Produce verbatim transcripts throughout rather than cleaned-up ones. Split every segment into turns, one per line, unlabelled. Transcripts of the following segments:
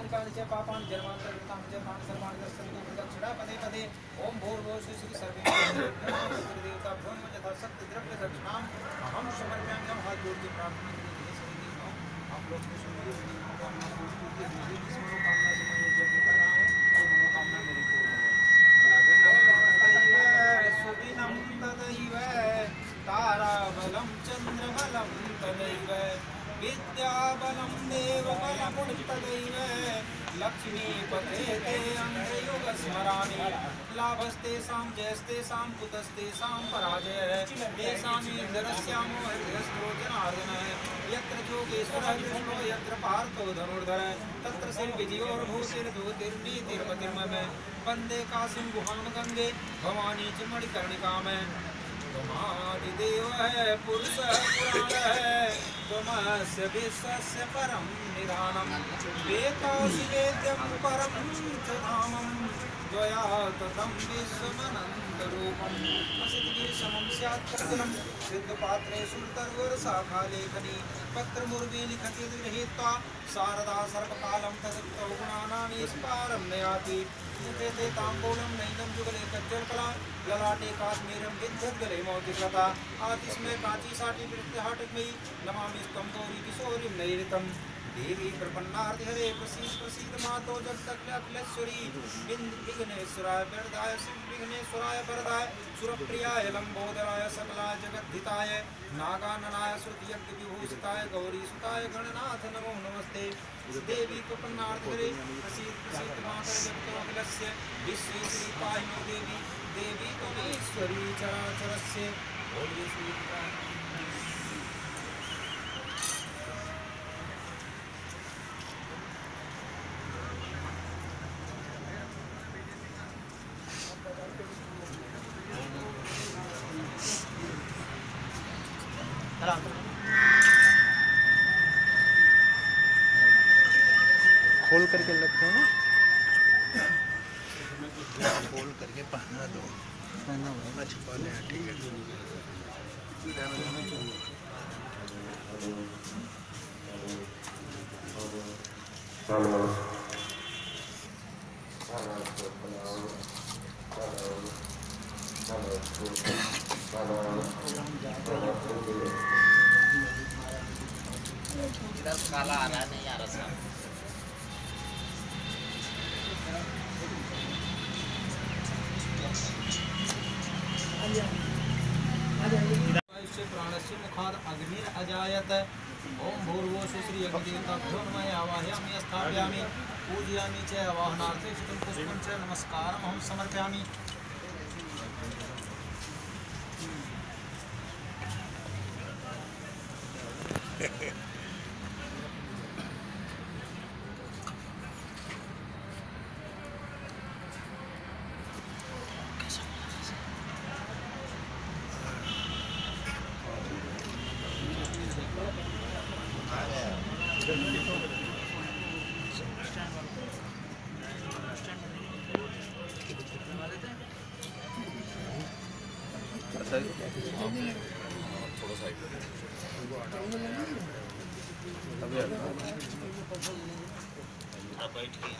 कानि च पापानि जन्मान्तरकृतानि च तानि सर्वाणि दर्शयन्तु प्रदक्षिणा पदे पदे ओम भूर्भुवः स्वः श्री सर्वेभ्यो देवताभ्यो नमः यथा शक्ति द्रव्य दक्षिणाम् अहं समर्पयामि। हम हाथ जोड़ के प्रार्थना करें हे सभी देवताओं आप लोग को सुनिए मनोकामना पूरी होती है। मुझे जिस मनोकामना से मैं यज्ञ कर रहा हूँ वो मनोकामना मेरी पूर्ण हो। सुदिनं तदैव ताराबलं चन्द्रबलं तदैव विद्याबलं देवबलं तदैव लक्ष्मीपते ते अङ्गयुगस्मरामि लाभस्तेषां जयस्तेषां कुतस्तेषां पराजयः तेषामिन्द्रस्यामो हृदयस्थो जनार्दनः यत्र योगेश्वरः कृष्णो यत्र पार्थो धनुर्धरः तत्र श्रीविजयोर्भूतिर्धूतिर्नीतिर्मतिर्मम वन्दे काशीं गुहां गंगे भवानी च मणिकर्णिकां त्वमादिदेवः पुरुषः पुराणः त्वमस्य विश्वस्य परं निधानं वेदासि वेद्यं परं च धामं त्वया ततं विश्वमनन्तरूपम् असितगिरिशमं स्यात् कथिनं सिद्धपात्रे सुरतरुवरशाखालेखनी पत्रमुर्वे लिखति गृहीत्वा शारदा सर्वकालं तदुक्तौ गुणानां स्पारं नयाति मुखे ताम्बूलं नैनं जुगले कज्जलकला ललाटे काश्मीरं विद्युद्गले मौक्तिकता आतिस्मय काची साटी वृत्तिहाटकमयी नमामि त्वं गौरी किशोरीं नैऋतं देवी प्रपन्नार्ति हरे प्रसीद प्रसीद मातो जगदखिलेश्वरी विघ्नेश्वराय वरदाय विघ्नेश्वराय वरदाय सुरप्रियाय लंबोदराय सकलाय जगद्धिताय नागाननाय श्रुतियज्ञ विभूषिताय गौरी सुताय गणनाथ नमो नमस्ते देवी प्रपन्नार्ति हरे प्रसीद प्रसीद मातो जगदखिलस्य विश्वेश्वरी पाहि नो देवी देवी त्वमेश्वरी चराचरस्य बोलिए श्री
खोल करके लगते हैं ना, खोल करके पहना दो, पहना होगा छुपा ले। ठीक है
इधर काला आ रहा नहीं आ रहा साहब।
प्राणस्य मुखाद अग्निर अजायत ओम भूर्भुवः स्वः श्री अग्निदेवताभ्यो नमः आवाहयामि स्थापयामि पूजयामि च आवाहनार्थे चितं पुष्पं च नमस्कारम् अहं समर्पयामि।
थोड़ा सा
बैठ के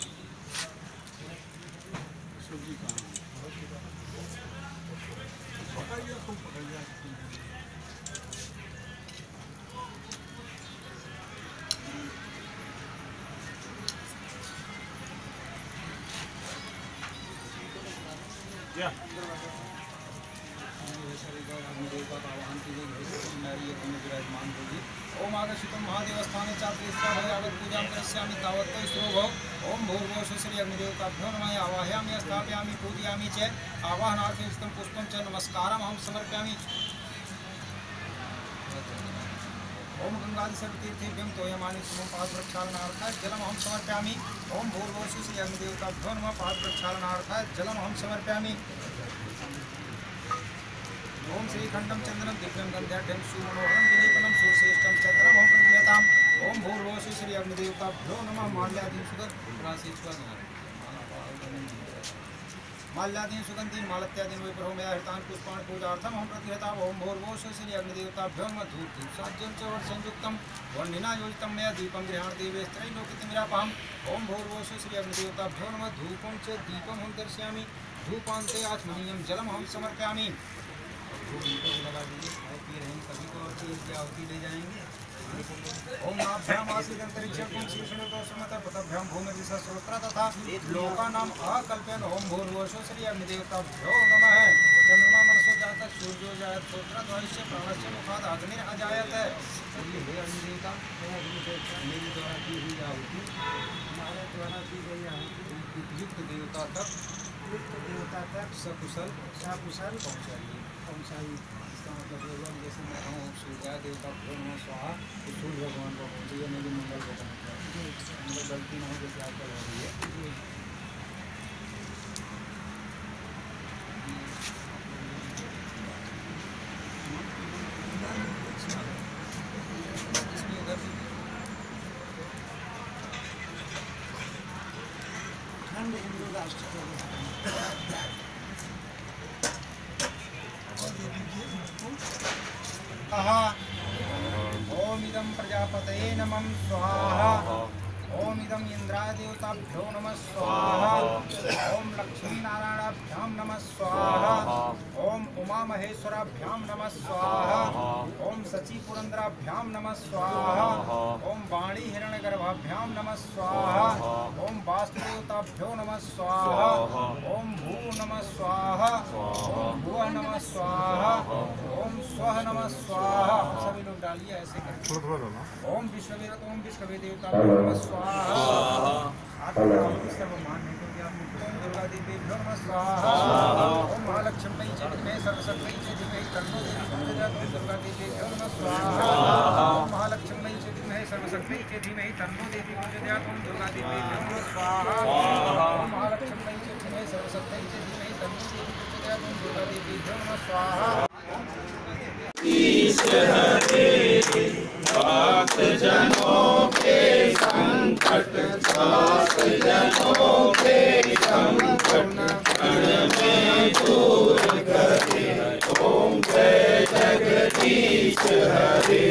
या देवता का आवाहन कीजिए विराजमान होगी। ओम आगर्षितम महादेवस्थान चात्रेश्वर पूजा करिष्यामि तावत् श्रोभव ओम भूर्भुवः स्वः श्री अग्निदेवताभ्यो नमः आवाहयामि स्थापयामि पूजयामि च आवाहनार्थं स्तं पुष्पं च नमस्कारम् अहं समर्पयामि। ओम गंगादि सर्वतीर्थेभ्यं तोयमानि सुमं पादप्रक्षालनार्थाय जलमहं समर्पयामि। ओम भूर्भुवः स्वः श्री अग्निदेवताभ्यो नमः पादप्रक्षालनार्थाय जलमहं समर्पयामि। ओम श्रीखंडम चंदनम दिव्यम गंध्याढ्यम सुमनोहरम विलेपनम सुश्रेष्ठम चंद्रम ओम प्रतियताम ओम भूर्भुवः स्वः श्री अग्निदेवताभ्यो नमः माल्यादि सुगत राशि माल्यादीन सुगंधीन मालत्यादीन विप्रहो मया हृतान पुष्पाणि पूजार्थम हम प्रतिहता ओम भूर्भुवः श्री अग्निदेवताभ्यो नमः धूपदीप साज्यं च वर्षंयुक्तं वर्णिना योजितं मया दीपं गृहाण देवेस्त्रैलोक्यतिमिरापहम् ओम भूर्भुवः श्री अग्निदेवताभ्यो नमः धूपं च दीपं हम दर्शयामि धूपान्ते आत्मनीयं जलम हम समर्पयामि। लगा दीजिए, खाए पी रहे हैं सभी को, और चीज क्या होती ले जाएंगे। ओम नाभ्याम आसीत् अंतरिक्षं पुं शीर्षणतो समतः पतभ्यां भूमिर्दिशः श्रोत्र तथा लोकानां अकल्पयन् ओम भूर्भुवः श्री अग्निदेवताभ्यो नमः। चंद्रमा मनसो जातः सूर्यो जायत श्रोत्रद्वयस्य प्राणस्य मुखात् अग्निरजायत। हे अग्निदेवता, मेरे द्वारा की हुई आहुति, हमारे द्वारा की गई आहुति युक्त देवता तक युक्त देवता तक सकुशल सकुशल पहुँचाइए पहुँचाइए। इसका मतलब होगा जैसे मैं कहूँ सूर्य देवता भगवान में स्वाहा, तो सूर्य भगवान को पहुँचिए, मेरी मंगल को पहुँचाइए, मतलब गलती ना हो जैसे आजकल हो रही है। हिंदू राष्ट्र ओम इदं प्रजापतये नमः स्वाहा। ओम इदं इंद्राय देवताभ्यो नमः स्वाहा। ओम लक्ष्मी नारायणाभ्यां नमः स्वाहा। ओम उमा महेश्वराभ्यां नमः स्वाहा। ओम सची पुरंदराभ्यां नमः स्वाहा। ओम वाणी हिरण्यगर्भाभ्यां नमः स्वाहा। ओम वास्तुदेवताभ्यो नमः स्वाहा। ओम भू नमः स्वाहा। ओम भुवः नमः स्वाहा। ओम स्वः नमः स्वाहा। सभी लोग डालिए ऐसे करके। ओम विश्ववेद ओम विश्ववेद देवताभ्यो नमः स्वाहा। सर्वमान्य दुर्गा देवी नमः स्वाहा। ओम महालक्ष्मी च विद्महे सरस्वती च धीमहि तन्नो देवी प्रचोदयात्। दुर्गा देवी नमः स्वाहा। ओम महालक्ष्मी च विद्महे सरस्वती च धीमहि तन्नो देवी प्रचोदयात्। ओम दुर्गा देवी नमः स्वाहा। ओम महालक्ष्मी च विद्महे सरस्वती च धीमहि तन्नो देवी प्रचोदयात्। ओम दुर्गा देवी नमः स्वाहा। ईश हरे भक्त जनों के संकट दास जनों के संकट क्षण में दूर करे। ओम जय जगदीश हरे।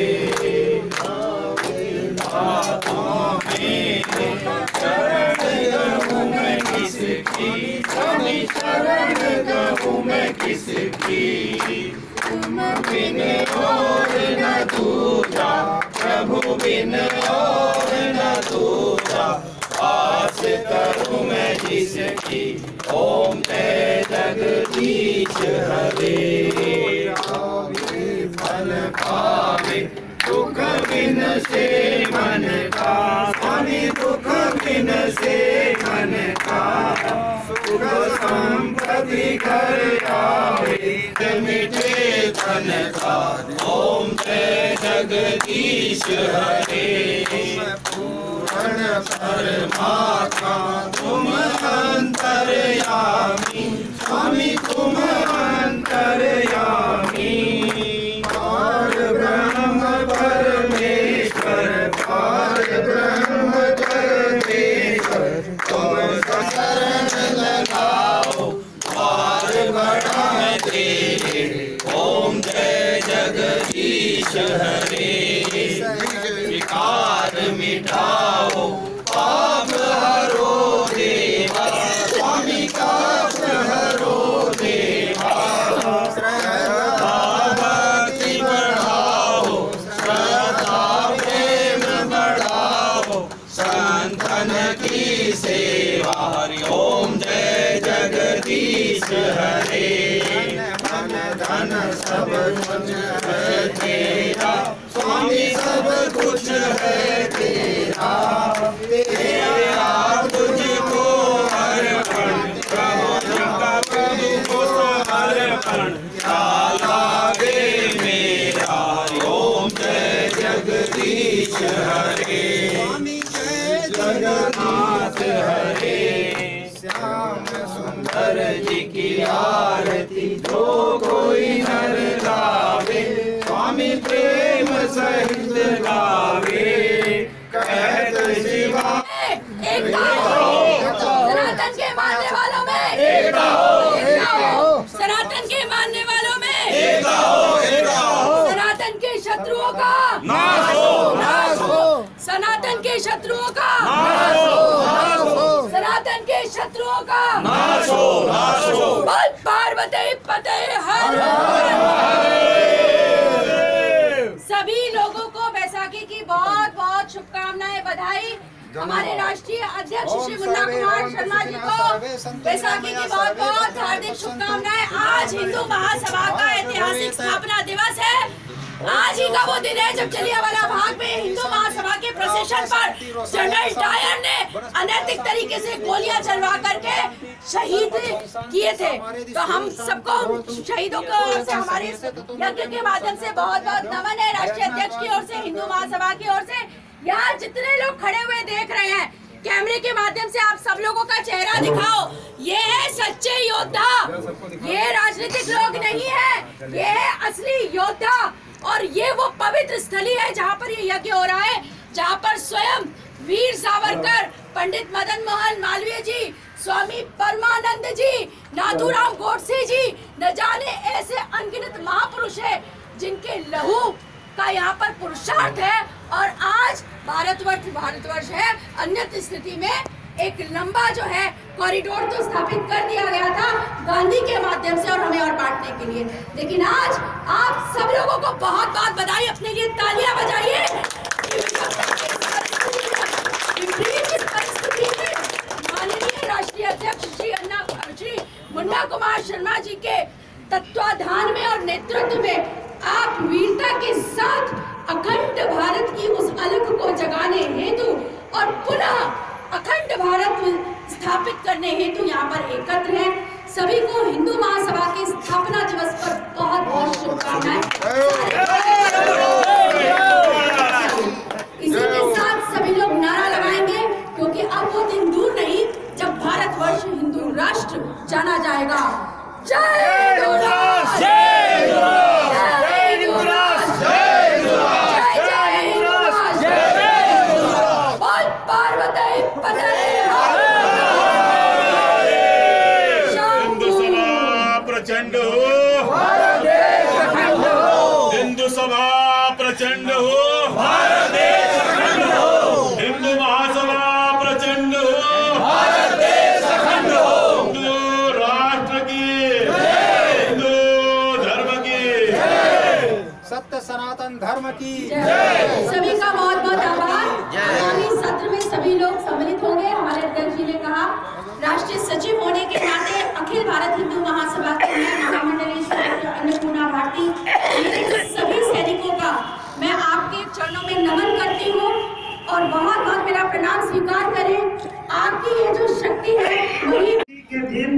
बातों में शरण गहूँ मैं किसकी, शरण गहूँ मैं किसकी। तुम बिन और न दूजा, प्रभु बिन और न दूजा। आस करूँ मैं जिसकी, ओम जय जगदीश हरे। फल पावे दुख बिन से मन का, स्वामी दुख बिन से मन का। सुख संपत्ति घर आवे, मिटे धन का। ओम जय जगदीश हरे। पूर्ण परमात्मा तुम अंतर्यामी, स्वामी तुम अंतर्यामी। पार ब्रह्म परमेश्वर, पार ब्रह्म परमेश्वर। तुम शरण लगाओ, पार बढ़ाए तेरे। ओम जय जगदीश हरे। विकार मिटाओ, पाप हरो देवा, स्वामी पाप हरो देवा। श्रद्धा भक्ति बढ़ाओ, श्रद्धा प्रेम बढ़ाओ, संतन की सेवा। हरि ओम जय जगदीश हरे। मन धन सब कुछ है तेरा, स्वामी सब कुछ है तेरा। तेरा तुझको अर्पण, प्रभु का प्रभु को समर्पण। क्या लागे मेरा। ओम जय जगदीश हरे। स्वामी जय जगन्नाथ हरे। श्याम सुंदर जी की आरती जो कोई नर गावे, स्वामी प्रेम सहित गावे। कहत शिवा
एकता हो, सनातन के मानने वालों में एकता हो। के शत्रुओं का सनातन के शत्रुओं का बोल पार्वती पते हर सभी लोगों को बैसाखी की बहुत बहुत शुभकामनाएं, बधाई। हमारे राष्ट्रीय अध्यक्ष श्री मुन्ना कुमार शर्मा जी को बैसाखी की बहुत बहुत हार्दिक शुभकामनाएं। आज हिंदू महासभा का ऐतिहासिक स्थापना दिवस है। आज ही का वो दिन है जब जलियांवाला बाग में हिंदू महासभा के प्रोसेशन पर जनरल डायर ने अनैतिक तरीके से गोलियां चलवा करके शहीद किए थे। तो हम सबको शहीदों को ओर से हमारे यज्ञ के माध्यम से बहुत बहुत नमन है। राष्ट्रीय अध्यक्ष की ओर से, हिंदू महासभा की ओर से। यहाँ जितने लोग खड़े हुए देख रहे हैं, कैमरे के माध्यम से आप सब लोगों का चेहरा दिखाओ। ये है सच्चे योद्धा, ये राजनीतिक लोग नहीं है, ये है असली योद्धा। और ये वो पवित्र स्थली है जहाँ पर ये यज्ञ हो रहा है, जहाँ पर स्वयं वीर सावरकर, पंडित मदन मोहन मालवीय जी, स्वामी परमानंद जी, नाथूराम गोडसे जी, न जाने ऐसे अनगिनत महापुरुष है जिनके लहू का यहाँ पर पुरुषार्थ है। और आज भारतवर्ष भारतवर्ष है, अन्य स्थिति में एक लंबा जो है कॉरिडोर तो स्थापित कर दिया गया था गांधी के माध्यम से और हमें और बांटने के लिए। लेकिन आज आप सब लोगों को बहुत बहुत बधाई, अपने लिए तालियां बजाइए। माननीय राष्ट्रीय अध्यक्ष श्री अन्ना श्री मुन्ना कुमार शर्मा जी के तत्वाधान में और नेतृत्व में आप वीरता के साथ अखंड भारत की उस अलख को जगाने हेतु और पुनः अखंड भारत स्थापित करने हेतु यहाँ पर एकत्र हैं। सभी को हिंदू महासभा के स्थापना दिवस पर बहुत बहुत शुभकामनाएं। इसी के साथ सभी लोग नारा लगाएंगे, क्योंकि अब वो दिन दूर नहीं जब भारतवर्ष हिंदू राष्ट्र जाना जाएगा। जय हिंदू राष्ट्र, जय हिंदू राष्ट्र, जय हिंदू राष्ट्र, जय हिंदू राष्ट्र, जय हिंदू राष्ट्र, जय हिंदू राष्ट्र। बोल पार्वती पते हर।
हिंदू सभा प्रचंड हो, भारत देश अखंड हो। हिंदू सभा प्रचंड हो, भारत देश अखंड हो। हिंदू महासभा प्रचंड हो, भारत देश अखंड हो। हिंदू राष्ट्र की, हिंदू धर्म की,
सत्य सनातन धर्म की।
सभी का बहुत बहुत आभार। आगामी सत्र में सभी लोग सम्मिलित होंगे। हमारे अध्यक्ष जी ने कहा, राष्ट्रीय सचिव होने के नाते अखिल भारत हिंदू महासभा के महामंडलेश्वर अन्नपूर्णा भारती, मेरे सभी सैनिकों का मैं आपके चरणों में नमन करती हूँ और बहुत बहुत मेरा प्रणाम स्वीकार करें। आपकी ये जो शक्ति है वही
के दिन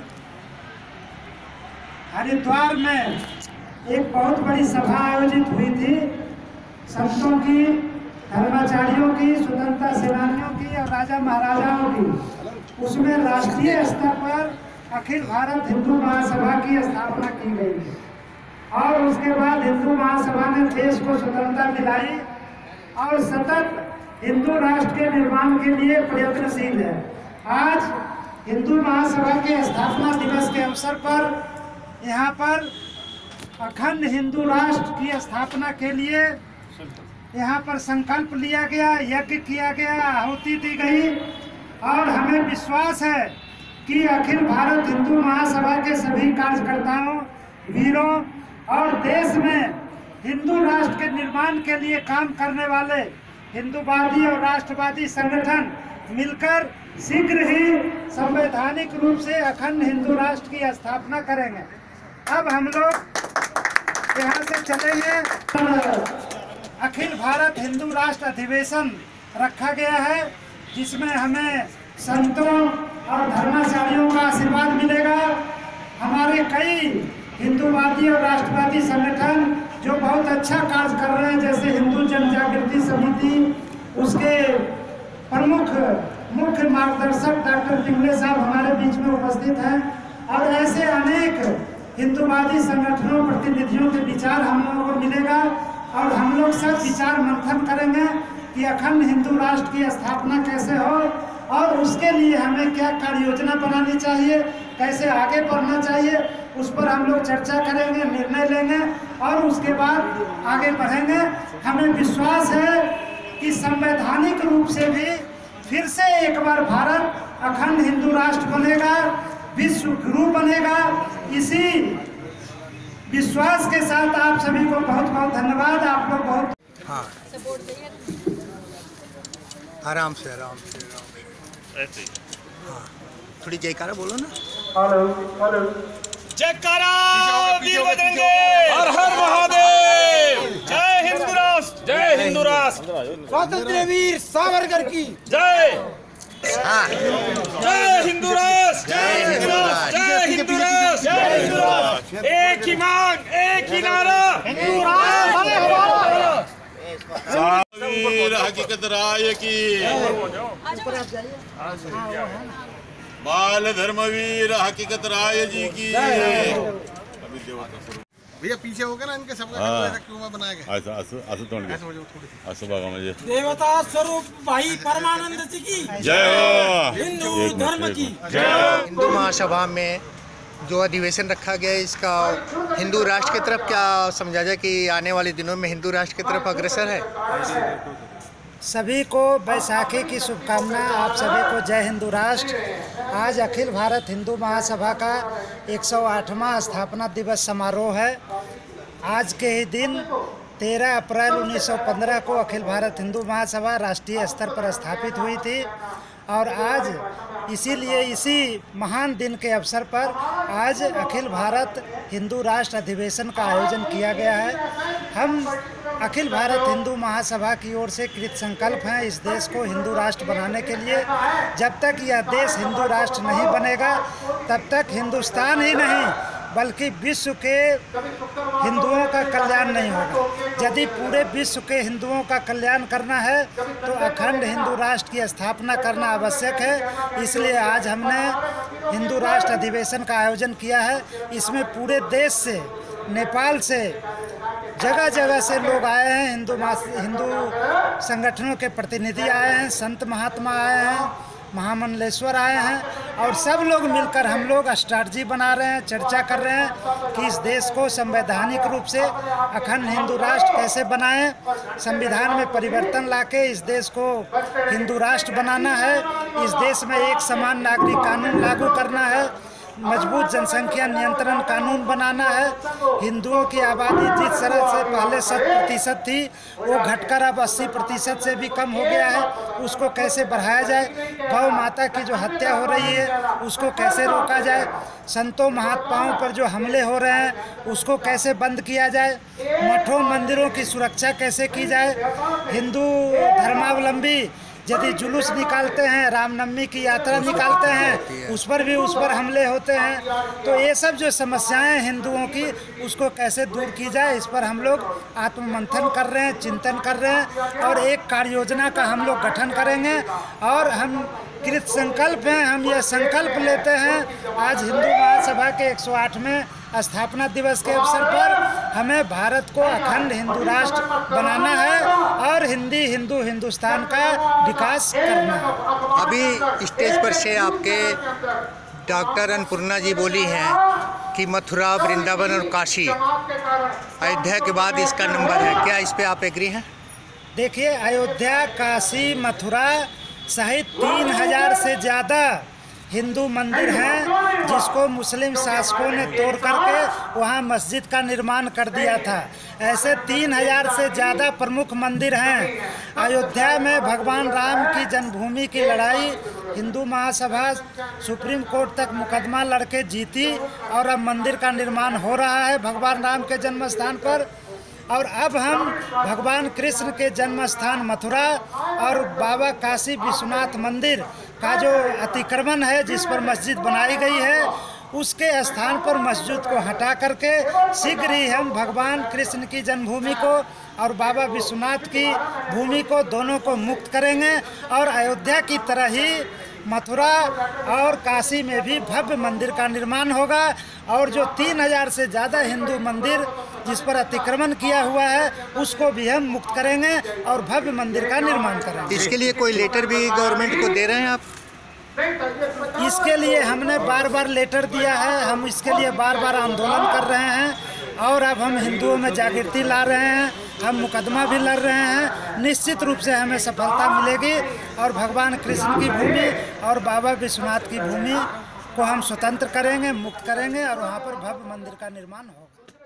हरिद्वार में एक बहुत बड़ी सभा आयोजित हुई थी, संतों की, धर्माचार्यों की, स्वतंत्रता सेनानियों की और राजा महाराजाओं की। उसमें राष्ट्रीय स्तर पर अखिल भारत हिंदू महासभा की स्थापना की गई और उसके बाद हिंदू महासभा ने देश को स्वतंत्रता दिलाई और सतत हिंदू राष्ट्र के निर्माण के लिए प्रयत्नशील है। आज हिंदू महासभा के स्थापना दिवस के अवसर पर यहाँ पर अखंड हिंदू राष्ट्र की स्थापना के लिए यहाँ पर संकल्प लिया गया, यज्ञ किया गया, आहुति दी गई और हमें विश्वास है कि अखिल भारत हिंदू महासभा के सभी कार्यकर्ताओं, वीरों और देश में हिंदू राष्ट्र के निर्माण के लिए काम करने वाले हिंदूवादी और राष्ट्रवादी संगठन मिलकर शीघ्र ही संवैधानिक रूप से अखंड हिंदू राष्ट्र की स्थापना करेंगे। अब हम लोग यहाँ से चलेंगे। अखिल भारत हिंदू राष्ट्र अधिवेशन रखा गया है, जिसमें हमें संतों और धर्माचार्यों का आशीर्वाद मिलेगा। हमारे कई हिंदूवादी और राष्ट्रवादी संगठन जो बहुत अच्छा कार्य कर रहे हैं, जैसे हिंदू जन जागृति समिति, उसके प्रमुख मुख्य मार्गदर्शक डॉक्टर पिंगले साहब हमारे बीच में उपस्थित हैं और ऐसे अनेक हिंदूवादी संगठनों, प्रतिनिधियों के विचार हम लोगों को मिलेगा और हम लोग सब विचार मंथन करेंगे कि अखंड हिंदू राष्ट्र की स्थापना कैसे हो और उसके लिए हमें क्या कार्य योजना बनानी चाहिए, कैसे आगे बढ़ना चाहिए, उस पर हम लोग चर्चा करेंगे, निर्णय लेंगे और उसके बाद आगे बढ़ेंगे। हमें विश्वास है कि संवैधानिक रूप से भी फिर से एक बार भारत अखंड हिंदू राष्ट्र बनेगा, विश्व गुरु बनेगा। इसी विश्वास के साथ आप सभी को बहुत बहुत धन्यवाद। आप लोग बहुत
हाँ आराम से आराम से आराम से
ऐसे ही।
हाँ थोड़ी जयकारा बोलो ना।
हेलो हेलो
जयकारा वीर बजरंगी, हर हर महादेव, जय हिंदू राष्ट्र, जय हिंदू राष्ट्र,
स्वतंत्र वीर सावरकर की
जय, जय हिंदू राष्ट्र, जय हिंदू राष्ट्र, जय हिंदू राष्ट्र, जय हिंदू राष्ट्र। एक ही मांग, एक ही नारा, हिंदू राष्ट्र। वीर हकीकत राय की, बाल धर्मवीर हकीकत राय जी की। अभी देवता
भैया पीछे होगा ना इनके सबका
हाँ।
ऐसा क्यों बनाया गया?
असं असं असं तोंड घे, असं बघा म्हणजे
देवता स्वरूप भाई परमानंद जी की
जय हो।
हिंदू
एक मिनट,
धर्म
एक
की
मिनट। जय
हिंदू महासभा में जो अधिवेशन रखा गया है, इसका हिंदू राष्ट्र की तरफ क्या समझा जाए कि आने वाले दिनों में हिंदू राष्ट्र की तरफ अग्रसर है?
सभी को बैसाखी की शुभकामनाएं। आप सभी को जय हिंदू राष्ट्र। आज अखिल भारत हिंदू महासभा का एक सौ आठवां स्थापना दिवस समारोह है। आज के ही दिन तेरह अप्रैल उन्नीस सौ पंद्रह को अखिल भारत हिंदू महासभा राष्ट्रीय स्तर पर स्थापित हुई थी और आज इसीलिए इसी महान दिन के अवसर पर आज अखिल भारत हिंदू राष्ट्र अधिवेशन का आयोजन किया गया है। हम अखिल भारत हिंदू महासभा की ओर से कृत संकल्प हैं इस देश को हिंदू राष्ट्र बनाने के लिए। जब तक यह देश हिंदू राष्ट्र नहीं बनेगा तब तक हिंदुस्तान ही नहीं बल्कि विश्व के हिंदुओं का कल्याण नहीं होगा। यदि पूरे विश्व के हिंदुओं का कल्याण करना है तो अखंड हिंदू राष्ट्र की स्थापना करना आवश्यक है। इसलिए आज हमने हिंदू राष्ट्र अधिवेशन का आयोजन किया है। इसमें पूरे देश से, नेपाल से, जगह जगह से लोग आए हैं। हिंदू हिंदू संगठनों के प्रतिनिधि आए हैं, संत महात्मा आए हैं, महामंडलेश्वर आए हैं और सब लोग मिलकर हम लोग स्ट्रैटेजी बना रहे हैं, चर्चा कर रहे हैं कि इस देश को संवैधानिक रूप से अखंड हिंदू राष्ट्र कैसे बनाएं। संविधान में परिवर्तन लाके इस देश को हिंदू राष्ट्र बनाना है। इस देश में एक समान नागरिक कानून लागू करना है, मजबूत जनसंख्या नियंत्रण कानून बनाना है। हिंदुओं की आबादी जिस तरह से पहले सौ प्रतिशत थी वो घटकर अब अस्सी प्रतिशत से भी कम हो गया है, उसको कैसे बढ़ाया जाए। गौ माता की जो हत्या हो रही है उसको कैसे रोका जाए। संतों महात्माओं पर जो हमले हो रहे हैं उसको कैसे बंद किया जाए। मठों मंदिरों की सुरक्षा कैसे की जाए। हिंदू धर्मावलंबी यदि जुलूस निकालते हैं, रामनवमी की यात्रा निकालते हैं, उस पर भी उस पर हमले होते हैं। तो ये सब जो समस्याएं हिंदुओं की उसको कैसे दूर की जाए, इस पर हम लोग आत्ममंथन कर रहे हैं, चिंतन कर रहे हैं और एक कार्य योजना का हम लोग गठन करेंगे। और हम कृत संकल्प हैं, हम ये संकल्प लेते हैं आज हिंदू महासभा के एक सौ आठवें स्थापना दिवस के अवसर पर हमें भारत को अखंड हिंदू राष्ट्र बनाना है और हिंदी हिंदू हिंदुस्तान का विकास करना है।
अभी स्टेज पर से आपके डॉक्टर अन्नपूर्णा जी बोली हैं कि मथुरा, वृंदावन और काशी अयोध्या के बाद इसका नंबर है। क्या इस पे आप एग्री हैं?
देखिए, अयोध्या, काशी, मथुरा सहित तीन हजार से ज़्यादा हिंदू मंदिर हैं जिसको मुस्लिम शासकों ने तोड़ करके वहाँ मस्जिद का निर्माण कर दिया था। ऐसे तीन हजार से ज़्यादा प्रमुख मंदिर हैं। अयोध्या में भगवान राम की जन्मभूमि की लड़ाई हिंदू महासभा सुप्रीम कोर्ट तक मुकदमा लड़के जीती और अब मंदिर का निर्माण हो रहा है भगवान राम के जन्म स्थान पर। और अब हम भगवान कृष्ण के जन्म स्थान मथुरा और बाबा काशी विश्वनाथ मंदिर का जो अतिक्रमण है जिस पर मस्जिद बनाई गई है उसके स्थान पर मस्जिद को हटा करके शीघ्र ही हम भगवान कृष्ण की जन्मभूमि को और बाबा विश्वनाथ की भूमि को दोनों को मुक्त करेंगे और अयोध्या की तरह ही मथुरा और काशी में भी भव्य मंदिर का निर्माण होगा। और जो तीन हजार से ज़्यादा हिंदू मंदिर जिस पर अतिक्रमण किया हुआ है उसको भी हम मुक्त करेंगे और भव्य मंदिर का निर्माण करेंगे।
इसके लिए कोई लेटर भी गवर्नमेंट को दे रहे हैं आप?
इसके लिए हमने बार बार लेटर दिया है, हम इसके लिए बार बार आंदोलन कर रहे हैं और अब हम हिंदुओं में जागृति ला रहे हैं। हम मुकदमा भी लड़ रहे हैं। निश्चित रूप से हमें सफलता मिलेगी और भगवान कृष्ण की भूमि और बाबा विश्वनाथ की भूमि को हम स्वतंत्र करेंगे, मुक्त करेंगे और वहाँ पर भव्य मंदिर का निर्माण होगा।